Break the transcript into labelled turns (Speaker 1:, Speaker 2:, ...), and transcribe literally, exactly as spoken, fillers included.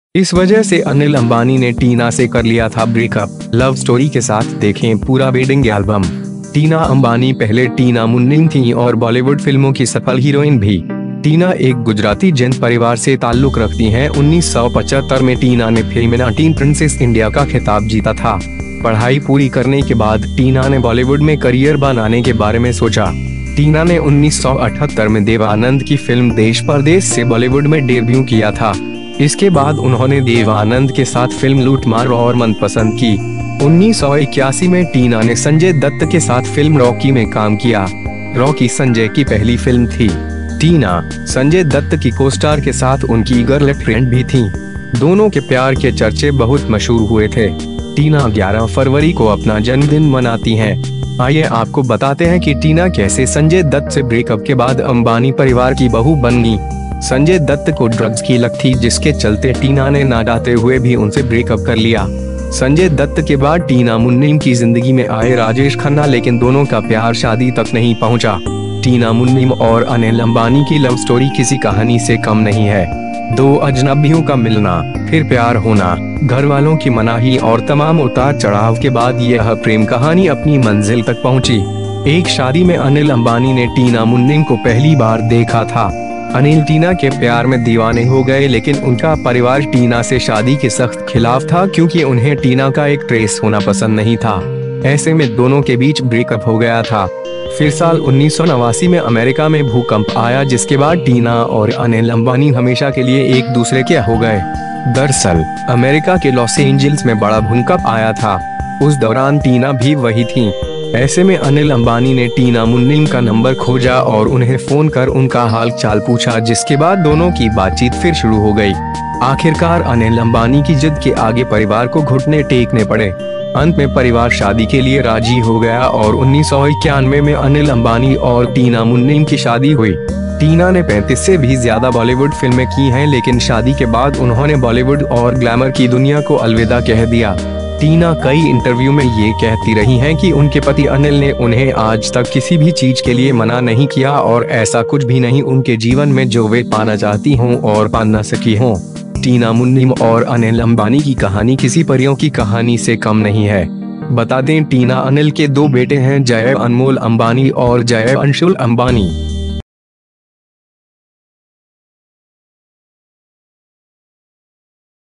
Speaker 1: इस वजह से अनिल अंबानी ने टीना से कर लिया था ब्रेकअप। लव स्टोरी के साथ देखें पूरा वेडिंग एल्बम। टीना अंबानी पहले टीना मुन्नीम थीं और बॉलीवुड फिल्मों की सफल हीरोइन भी। टीना एक गुजराती जैन परिवार से ताल्लुक रखती हैं। उन्नीस सौ पचहत्तर में टीना ने फिल्म टीन प्रिंसेस इंडिया का खिताब जीता था। पढ़ाई पूरी करने के बाद टीना ने बॉलीवुड में करियर बनाने के बारे में सोचा। टीना ने उन्नीस सौ अठहत्तर में देव आनंद की फिल्म देश परदेश से बॉलीवुड में डेब्यू किया था। इसके बाद उन्होंने देव आनंद के साथ फिल्म लूटमार और मनपसंद की। उन्नीस सौ इक्यासी में टीना ने संजय दत्त के साथ फिल्म रॉकी में काम किया। रॉकी संजय की पहली फिल्म थी। टीना संजय दत्त की को-स्टार के साथ उनकी गर्लफ्रेंड भी थी। दोनों के प्यार के चर्चे बहुत मशहूर हुए थे। टीना ग्यारह फरवरी को अपना जन्मदिन मनाती हैं। आइए आपको बताते हैं कि टीना कैसे संजय दत्त से ब्रेकअप के बाद अंबानी परिवार की बहू बन गई। संजय दत्त को ड्रग्स की लत थी, जिसके चलते टीना ने ना चाहते हुए भी उनसे ब्रेकअप कर लिया। संजय दत्त के बाद टीना मुन्नीम की जिंदगी में आए राजेश खन्ना, लेकिन दोनों का प्यार शादी तक नहीं पहुंचा। टीना मुन्नीम और अनिल अंबानी की लव स्टोरी किसी कहानी से कम नहीं है। दो अजनबियों का मिलना, फिर प्यार होना, घर वालों की मनाही और तमाम उतार चढ़ाव के बाद यह प्रेम कहानी अपनी मंजिल तक पहुंची। एक शादी में अनिल अंबानी ने टीना मुन्नीम को पहली बार देखा था। अनिल टीना के प्यार में दीवाने हो गए, लेकिन उनका परिवार टीना से शादी के सख्त खिलाफ था, क्योंकि उन्हें टीना का एक ट्रेस होना पसंद नहीं था। ऐसे में दोनों के बीच ब्रेकअप हो गया था। फिर साल उन्नीस सौ नवासी में अमेरिका में भूकंप आया, जिसके बाद टीना और अनिल अंबानी हमेशा के लिए एक दूसरे के हो गए। दरअसल अमेरिका के लॉस एंजल्स में बड़ा भूकंप आया था। उस दौरान टीना भी वही थी। ऐसे में अनिल अंबानी ने टीना मुन्नीम का नंबर खोजा और उन्हें फोन कर उनका हाल चाल पूछा, जिसके बाद दोनों की बातचीत फिर शुरू हो गई। आखिरकार अनिल अंबानी की जिद के आगे परिवार को घुटने टेकने पड़े। अंत में परिवार शादी के लिए राजी हो गया और उन्नीस सौ इक्यानवे में अनिल अंबानी और टीना मुन्नीम की शादी हुई। टीना ने पैंतीस से भी ज्यादा बॉलीवुड फिल्में की हैं, लेकिन शादी के बाद उन्होंने बॉलीवुड और ग्लैमर की दुनिया को अलविदा कह दिया। टीना कई इंटरव्यू में ये कहती रही हैं कि उनके पति अनिल ने उन्हें आज तक किसी भी चीज के लिए मना नहीं किया और ऐसा कुछ भी नहीं उनके जीवन में जो वे पाना चाहती हों और पा न सकी हों। टीना मुन्नीम और अनिल अंबानी की कहानी किसी परियों की कहानी से कम नहीं है। बता दें, टीना अनिल के दो बेटे हैं, जय अनमोल अंबानी और जय अंशुल अंबानी।